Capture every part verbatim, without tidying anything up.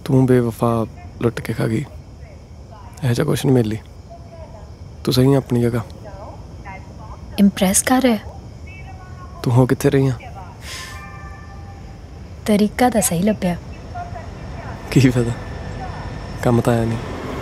तू बेवफा लुट के खा गई, यह जा कुछ नहीं मिली। तू सही है अपनी जगह। इंप्रेस कर रहे तू हो कितने रही है? तरीका तो सही लभ्या। की फायदा, काम तो आया नहीं।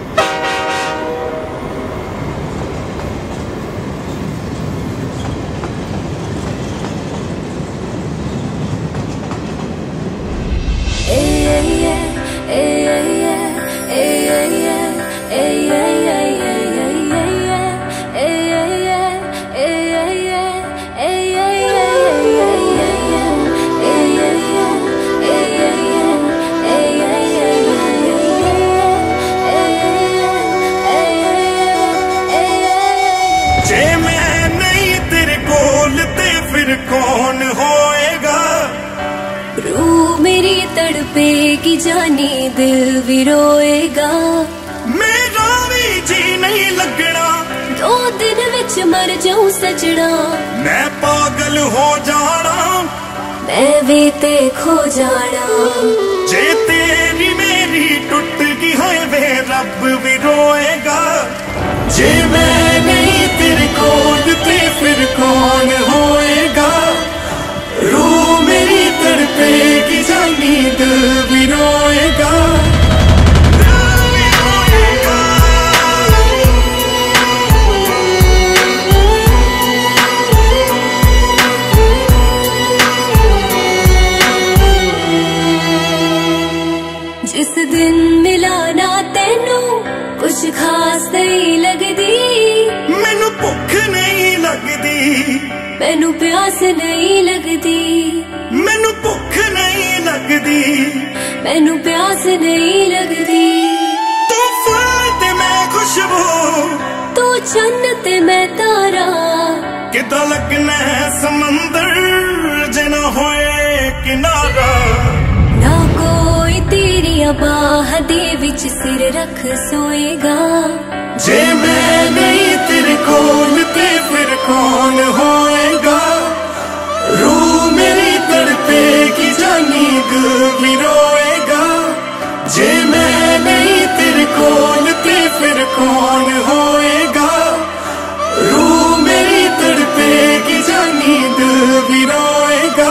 कौन होएगा? रूह मेरी तड़पेगी जाने दिल भी रोएगा। मेरा भी जी नहीं लगना, दो दिन विच मर जाऊं सजना। मैं पागल हो जाना, मैं भी ते खो जाना। जे तेरी मेरी टूट गई है वे रब भी रोएगा। जे मैं नहीं तेरे कोल ते फिर कौन होएगा? रूह मेरी तड़पेगी जानी दिल भी रोएगा। जिस दिन मिला ना तेनू कुछ खास नहीं लगदी। मैनू भुख नहीं लगदी, मैनू प्यास नहीं लगदी। मैनू भुख नहीं लगदी, मैनू प्यास नहीं लगदी। तू फुल ते मैं खुशबू, तू चन्न ते मैं तारा। किदा लगना है समंदर जे ना होए किनारा। ना कोई तेरी बाह दे विच सिर रख सोएगा। जे मैं नहीं तेरे कोल ते फिर कौन होएगा? रूह मेरी तड़पेगी जानी दिल भी रोएगा। जे मैं नहीं तेरे कोल ते फिर कौन होएगा? रूह मेरी तड़पेगी जानी दिल भी रोएगा।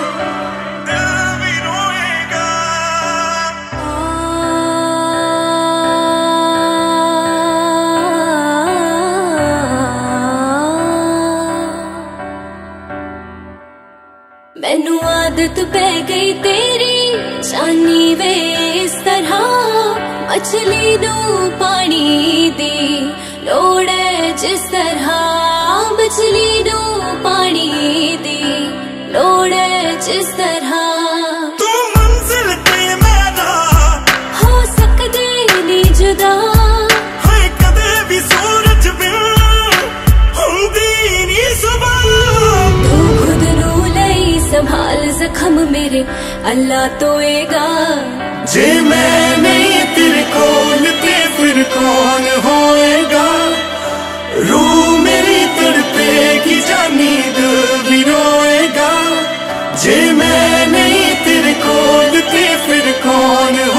मैनू आदत पै गई तेरी जानी वे इस तरह। मछली नू पानी दी लोड़ है जिस तरह। मछली नू पानी दी लोड़ है जिस तरह। तू मंजिल ते मेरा हो सकदे नी जुदा। हाय कदे भी सूरज बिन हुंदी नी सुबह। तू खुद नू लई संभाल जख्म मेरे अल्लाह तोएगा। जे मैं नहीं तेरे कोल ते फिर कौन होएगा? रूह मेरी तड़पेगी जानी दिल भी रोएगा। जे मैं नहीं तेरे कोल ते फिर कौन